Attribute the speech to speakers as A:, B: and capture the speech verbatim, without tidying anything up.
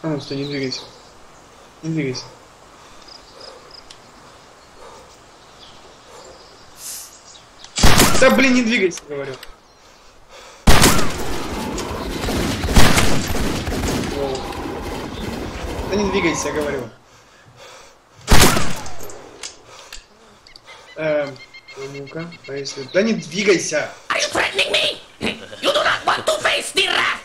A: А ну стой, не двигайся. Не двигайся. Да блин, не двигайся, говорю. Воу. Да не двигайся, говорю. Эм, ну-ка, а если... Да не двигайся!
B: Are you threatening me? You do not want to face the wrath